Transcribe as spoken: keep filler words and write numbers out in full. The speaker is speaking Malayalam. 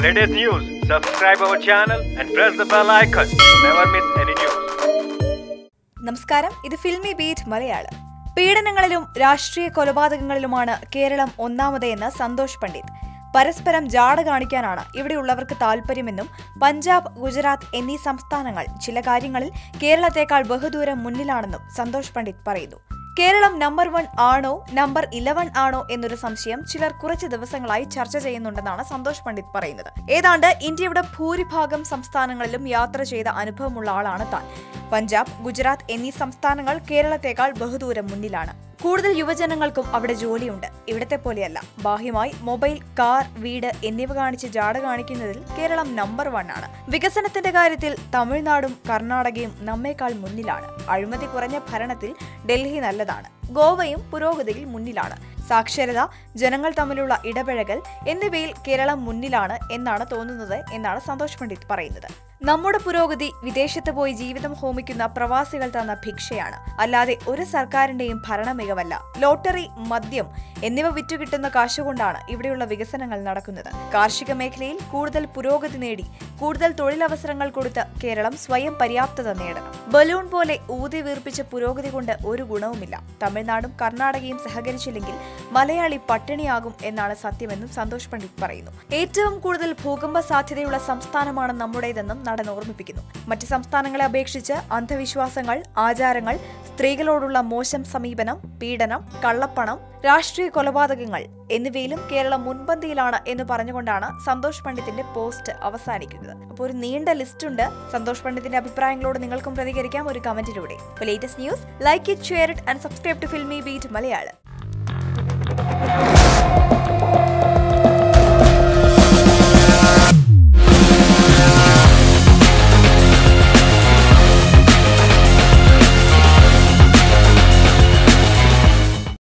latest news, subscribe our channel and press the bell icon to never miss any news. നമസ്കാരം, ഇത് ഫിൽമി ബീറ്റ് മലയാളം. പീഡനങ്ങളിലും രാഷ്ട്രീയ കൊലപാതകങ്ങളിലുമാണ് കേരളം ഒന്നാമതെന്ന് സന്തോഷ് പണ്ഡിറ്റ്. പരസ്പരം ജാട കാണിക്കാനാണ് ഇവിടെയുള്ളവർക്ക് താൽപര്യമെന്നും പഞ്ചാബ്, ഗുജറാത്ത് എന്നീ സംസ്ഥാനങ്ങൾ ചില കാര്യങ്ങളിൽ കേരളത്തെക്കാൾ ബഹുദൂരം മുന്നിലാണെന്നും സന്തോഷ് പണ്ഡിറ്റ് പറയുന്നു. കേരളം നമ്പർ വൺ ആണോ നമ്പർ ഇലവൻ ആണോ എന്നൊരു സംശയം ചിലർ കുറച്ച് ദിവസങ്ങളായി ചർച്ച ചെയ്യുന്നുണ്ടെന്നാണ് സന്തോഷ് പണ്ഡിറ്റ് പറയുന്നത്. ഏതാണ്ട് ഇന്ത്യയുടെ ഭൂരിഭാഗം സംസ്ഥാനങ്ങളിലും യാത്ര ചെയ്ത അനുഭവമുള്ള ആളാണ് താൻ. പഞ്ചാബ്, ഗുജറാത്ത് എന്നീ സംസ്ഥാനങ്ങൾ കേരളത്തെക്കാൾ ബഹുദൂരം മുന്നിലാണ്. കൂടുതൽ യുവജനങ്ങൾക്കും അവിടെ ജോലിയുണ്ട്. ഇവിടത്തെ പോലെയല്ല. ബാഹ്യമായി മൊബൈൽ, കാർ, വീട് എന്നിവ കാണിച്ച് ജാട കാണിക്കുന്നതിൽ കേരളം നമ്പർ വൺ ആണ്. വികസനത്തിന്റെ കാര്യത്തിൽ തമിഴ്നാടും കർണാടകയും നമ്മേക്കാൾ മുന്നിലാണ്. അഴിമതി കുറഞ്ഞ ഭരണത്തിൽ ഡൽഹി നല്ലതാണ്. ഗോവയും പുരോഗതിയിൽ മുന്നിലാണ്. സാക്ഷരത, ജനങ്ങൾ തമ്മിലുള്ള ഇടപഴകൽ എന്നിവയിൽ കേരളം മുന്നിലാണ് എന്നാണ് തോന്നുന്നത് എന്നാണ് സന്തോഷ് പണ്ഡിറ്റ് പറയുന്നത്. നമ്മുടെ പുരോഗതി വിദേശത്ത് പോയി ജീവിതം ഹോമിക്കുന്ന പ്രവാസികൾ തന്ന ഭിക്ഷയാണ്, അല്ലാതെ ഒരു സർക്കാരിന്റെയും ഭരണ മികവല്ല. ലോട്ടറി, മദ്യം എന്നിവ വിറ്റുകിട്ടുന്ന കാശുകൊണ്ടാണ് ഇവിടെയുള്ള വികസനങ്ങൾ നടക്കുന്നത്. കാർഷിക മേഖലയിൽ കൂടുതൽ പുരോഗതി നേടി കൂടുതൽ തൊഴിലവസരങ്ങൾ കൊടുത്ത് കേരളം സ്വയം പര്യാപ്തത നേടണം. ബലൂൺ പോലെ ഊതി വീർപ്പിച്ച പുരോഗതി കൊണ്ട് ഒരു ഗുണവുമില്ല. തമിഴ്നാടും കർണാടകയും സഹകരിച്ചില്ലെങ്കിൽ മലയാളി പട്ടിണിയാകും എന്നാണ് സത്യമെന്നും സന്തോഷ് പണ്ഡിറ്റ് പറയുന്നു. ഏറ്റവും കൂടുതൽ ഭൂകമ്പ സാധ്യതയുള്ള സംസ്ഥാനമാണ് നമ്മുടേതെന്നും നടൻ ഓർമ്മിപ്പിക്കുന്നു. മറ്റ് സംസ്ഥാനങ്ങളെ അപേക്ഷിച്ച് അന്ധവിശ്വാസങ്ങൾ, ആചാരങ്ങൾ, സ്ത്രീകളോടുള്ള മോശം സമീപനം, പീഡനം, കള്ളപ്പണം, രാഷ്ട്രീയ കൊലപാതകങ്ങൾ എന്നിവയിലും കേരളം മുൻപന്തിയിലാണ് എന്ന് പറഞ്ഞുകൊണ്ടാണ് സന്തോഷ് പണ്ഡിറ്റിന്റെ പോസ്റ്റ് അവസാനിക്കുന്നത്. അപ്പോൾ ഒരു നീണ്ട ലിസ്റ്റ് ഉണ്ട്. സന്തോഷ് പണ്ഡിറ്റിന്റെ അഭിപ്രായങ്ങളോട് നിങ്ങൾക്കും പ്രതികരിക്കാം ഒരു കമന്റിലൂടെ. Latest news, like it, share it and subscribe to Filmibeat Malayalam.